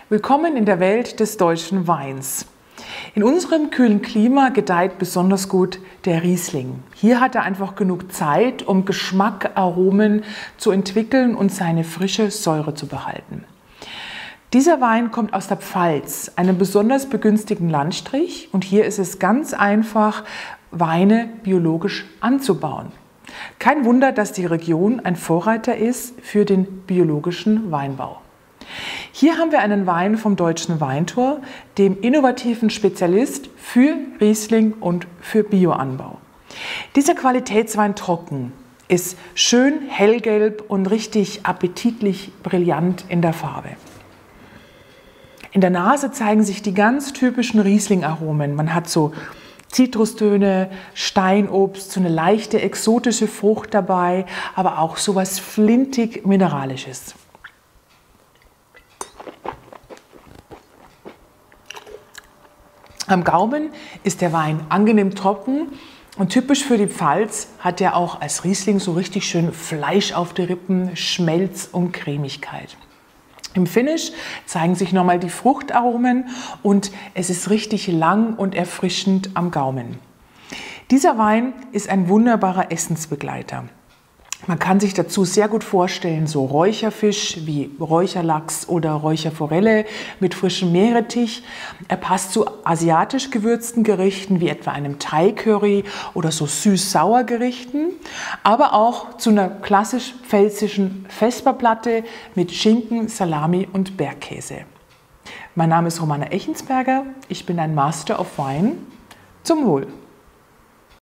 Willkommen in der Welt des deutschen Weins. In unserem kühlen Klima gedeiht besonders gut der Riesling. Hier hat er einfach genug Zeit, um Geschmack, Aromen zu entwickeln und seine frische Säure zu behalten. Dieser Wein kommt aus der Pfalz, einem besonders begünstigten Landstrich, und hier ist es ganz einfach, Weine biologisch anzubauen. Kein Wunder, dass die Region ein Vorreiter ist für den biologischen Weinbau. Hier haben wir einen Wein vom Deutschen Weintor, dem innovativen Spezialist für Riesling und für Bioanbau. Dieser Qualitätswein trocken ist schön hellgelb und richtig appetitlich brillant in der Farbe. In der Nase zeigen sich die ganz typischen Riesling-Aromen. Man hat so Zitrustöne, Steinobst, so eine leichte exotische Frucht dabei, aber auch so was flintig-mineralisches. Am Gaumen ist der Wein angenehm trocken und typisch für die Pfalz hat er auch als Riesling so richtig schön Fleisch auf die Rippen, Schmelz und Cremigkeit. Im Finish zeigen sich nochmal die Fruchtaromen und es ist richtig lang und erfrischend am Gaumen. Dieser Wein ist ein wunderbarer Essensbegleiter. Man kann sich dazu sehr gut vorstellen, so Räucherfisch wie Räucherlachs oder Räucherforelle mit frischem Meerrettich. Er passt zu asiatisch gewürzten Gerichten wie etwa einem Thai-Curry oder so süß-sauer Gerichten, aber auch zu einer klassisch pfälzischen Vesperplatte mit Schinken, Salami und Bergkäse. Mein Name ist Romana Echensberger, ich bin ein Master of Wine. Zum Wohl!